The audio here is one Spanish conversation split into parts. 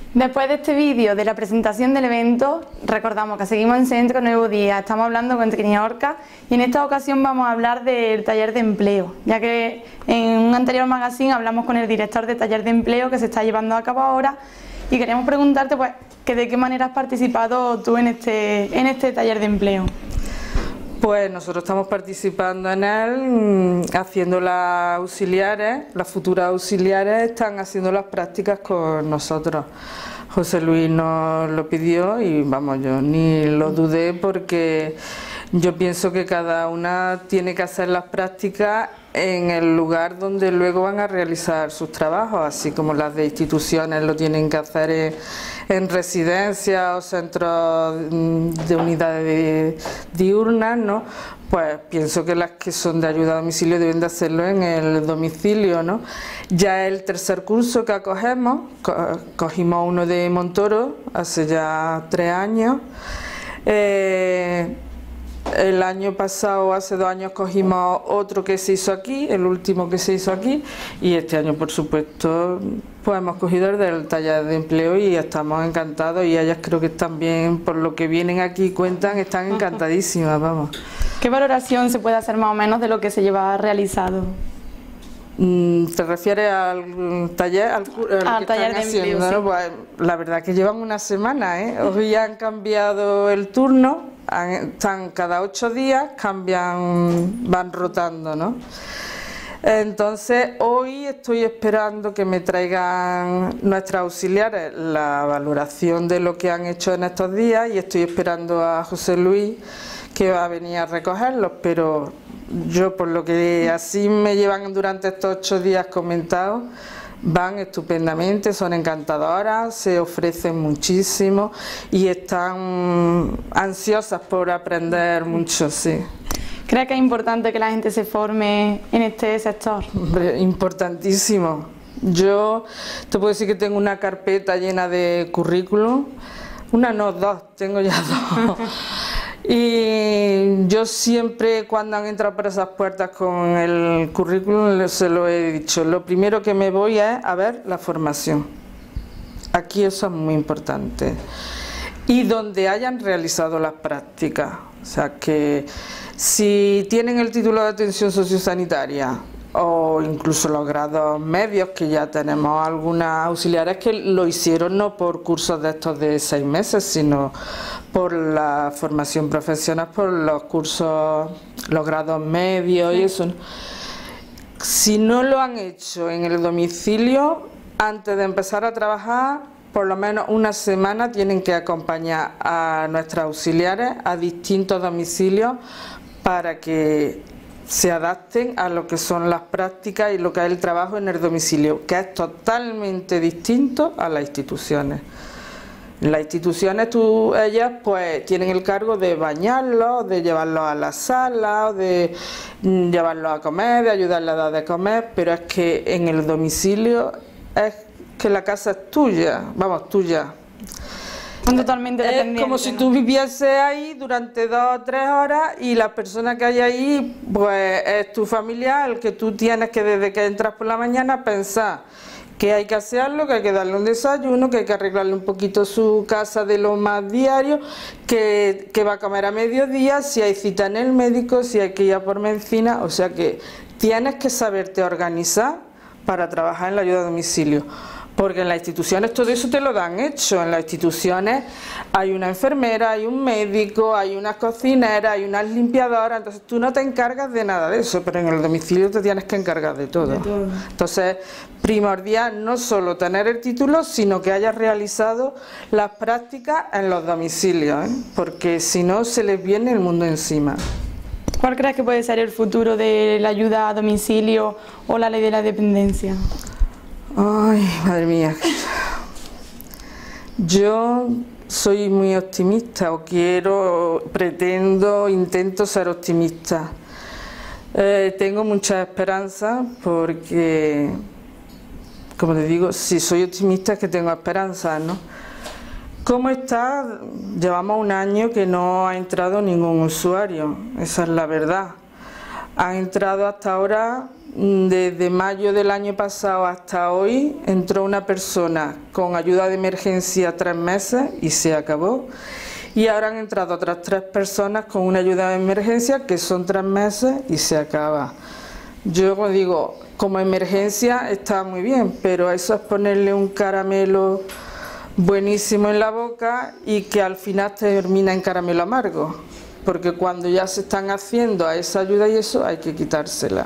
Después de este vídeo de la presentación del evento, recordamos que seguimos en Centro Nuevo Día, estamos hablando con Trinidad Orca y en esta ocasión vamos a hablar del taller de empleo, ya que en un anterior magazine hablamos con el director del taller de empleo que se está llevando a cabo ahora y queremos preguntarte pues que de qué manera has participado tú en este taller de empleo. Pues nosotros estamos participando en él, haciendo las auxiliares, las futuras auxiliares están haciendo las prácticas con nosotros. José Luis nos lo pidió y vamos, yo ni lo dudé porque yo pienso que cada una tiene que hacer las prácticas en el lugar donde luego van a realizar sus trabajos, así como las de instituciones lo tienen que hacer en residencias o centros de unidades diurnas, ¿no? Pues pienso que las que son de ayuda a domicilio deben de hacerlo en el domicilio, ¿no? Ya es el tercer curso que acogemos, cogimos uno de Montoro hace ya 3 años. El año pasado, hace 2 años, cogimos otro que se hizo aquí, el último que se hizo aquí, y este año, por supuesto, pues hemos cogido el del taller de empleo y estamos encantados, y ellas creo que también, por lo que vienen aquí y cuentan, están encantadísimas, vamos. ¿Qué valoración se puede hacer más o menos de lo que se lleva realizado? ¿Te refieres al taller? Al taller de empleo, sí. ¿No? Pues, la verdad que llevan una semana, ¿eh? Hoy han cambiado el turno. Están cada 8 días, van rotando, ¿no? Entonces hoy estoy esperando que me traigan nuestras auxiliares la valoración de lo que han hecho en estos días y estoy esperando a José Luis que va a venir a recogerlos, pero yo por lo que así me llevan durante estos 8 días comentados, van estupendamente, son encantadoras, se ofrecen muchísimo y están ansiosas por aprender mucho, sí. ¿Crees que es importante que la gente se forme en este sector? Hombre, importantísimo. Yo te puedo decir que tengo una carpeta llena de currículum, una no, 2, tengo ya 2. Y yo siempre cuando han entrado por esas puertas con el currículum se lo he dicho, lo primero que me voy es a ver la formación. Aquí eso es muy importante. Y donde hayan realizado las prácticas, o sea que si tienen el título de atención sociosanitaria o incluso los grados medios, que ya tenemos algunas auxiliares que lo hicieron no por cursos de estos de 6 meses, sino por la formación profesional, por los cursos, los grados medios y eso. Si no lo han hecho en el domicilio, antes de empezar a trabajar, por lo menos una semana tienen que acompañar a nuestras auxiliares a distintos domicilios para que se adapten a lo que son las prácticas y lo que es el trabajo en el domicilio, que es totalmente distinto a las instituciones. En las instituciones ellas pues tienen el cargo de bañarlos, de llevarlos a la sala, de llevarlos a comer, de ayudarles a dar de comer, pero es que en el domicilio es que la casa es tuya, vamos, tuya. Son totalmente dependientes. Es como si tú vivieses ahí durante 2 o 3 horas y la persona que hay ahí pues es tu familiar, el que tú tienes que desde que entras por la mañana pensar que hay que hacerlo, que hay que darle un desayuno, que hay que arreglarle un poquito su casa de lo más diario, que va a comer a mediodía, si hay cita en el médico, si hay que ir a por medicina, o sea que tienes que saberte organizar para trabajar en la ayuda a domicilio. Porque en las instituciones todo eso te lo dan hecho, en las instituciones hay una enfermera, hay un médico, hay unas cocineras, hay unas limpiadoras, entonces tú no te encargas de nada de eso, pero en el domicilio te tienes que encargar de todo. Entonces, primordial no solo tener el título, sino que hayas realizado las prácticas en los domicilios, ¿eh? Porque si no se les viene el mundo encima. ¿Cuál crees que puede ser el futuro de la ayuda a domicilio o la ley de la dependencia? Ay, madre mía. Yo soy muy optimista, intento ser optimista. Tengo mucha esperanza porque, como te digo, si soy optimista es que tengo esperanza, ¿no? ¿Cómo está? Llevamos 1 año que no ha entrado ningún usuario, esa es la verdad. Han entrado hasta ahora desde mayo del año pasado hasta hoy, entró una persona con ayuda de emergencia 3 meses y se acabó. Y ahora han entrado otras 3 personas con una ayuda de emergencia que son 3 meses y se acaba. Yo como digo, como emergencia está muy bien, pero eso es ponerle un caramelo buenísimo en la boca y que al final termina en caramelo amargo, porque cuando ya se están haciendo a esa ayuda y eso hay que quitársela.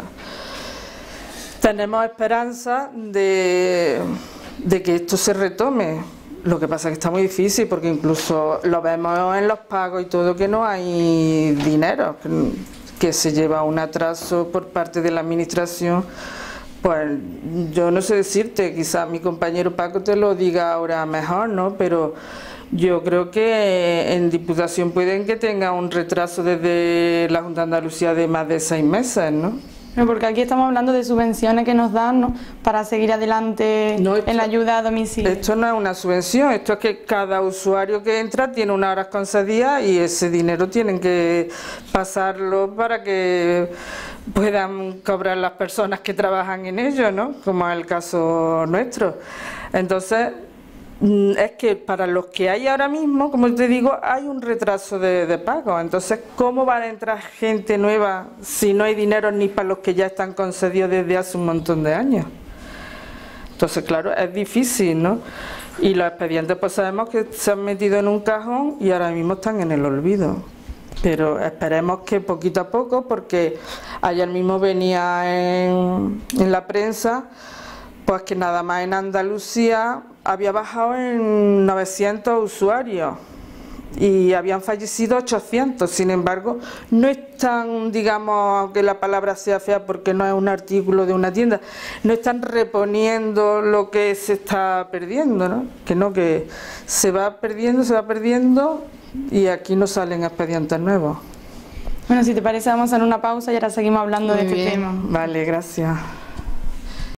Tenemos esperanza de que esto se retome. Lo que pasa es que está muy difícil porque incluso lo vemos en los pagos y todo, que no hay dinero, que se lleva un atraso por parte de la administración. Pues yo no sé decirte, quizás mi compañero Paco te lo diga ahora mejor, ¿no? Pero yo creo que en Diputación pueden que tenga un retraso desde la Junta de Andalucía de más de 6 meses, ¿no? Porque aquí estamos hablando de subvenciones que nos dan, ¿no?, para seguir adelante en la ayuda a domicilio. Esto no es una subvención, esto es que cada usuario que entra tiene unas horas concedidas y ese dinero tienen que pasarlo para que puedan cobrar las personas que trabajan en ello, ¿no?, como es el caso nuestro. Entonces, es que para los que hay ahora mismo, como te digo, hay un retraso de pago. Entonces, ¿cómo va a entrar gente nueva si no hay dinero ni para los que ya están concedidos desde hace un montón de años? Entonces, claro, es difícil, ¿no? Y los expedientes pues sabemos que se han metido en un cajón y ahora mismo están en el olvido. Pero esperemos que poquito a poco, porque ayer mismo venía en la prensa, pues que nada más en Andalucía había bajado en 900 usuarios y habían fallecido 800. Sin embargo, no están, digamos, aunque la palabra sea fea porque no es un artículo de una tienda, no están reponiendo lo que se está perdiendo, ¿no? Que se va perdiendo y aquí no salen expedientes nuevos. Bueno, si te parece vamos a hacer una pausa y ahora seguimos hablando de este tema. Vale, gracias.